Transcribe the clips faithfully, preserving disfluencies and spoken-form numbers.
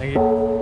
Thank you.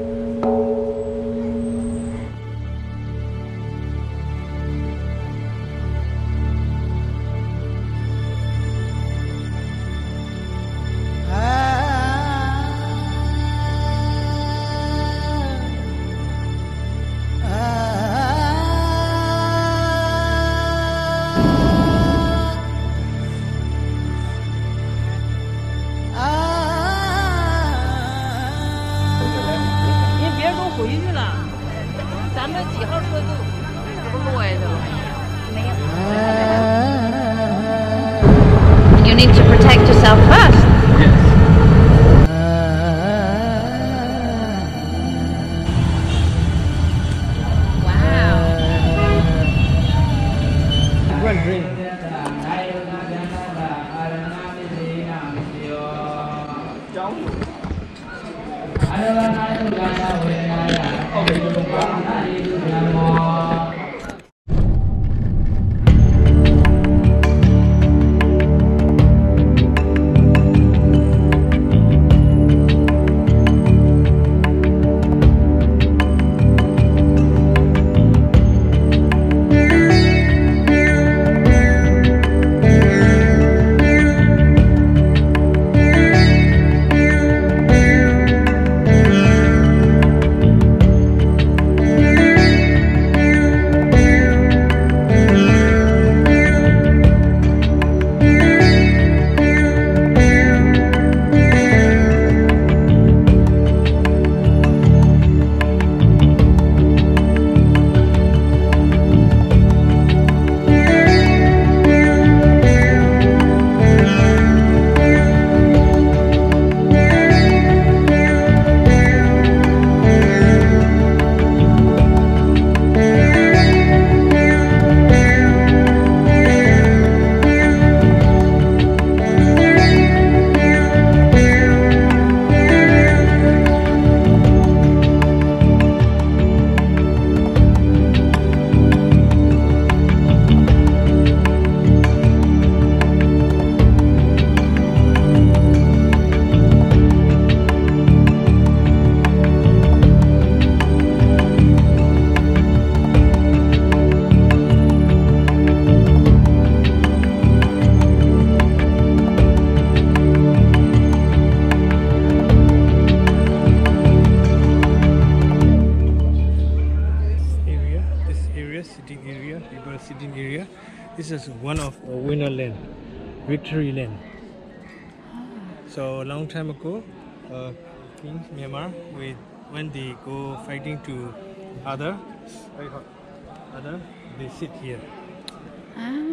You need to protect yourself first. Yes. Wow. One drink. Sitting area, people sitting area. This is one of the winner land, victory land. So a long time ago, uh, in Myanmar, we, when they go fighting to other, other, they sit here. Ah.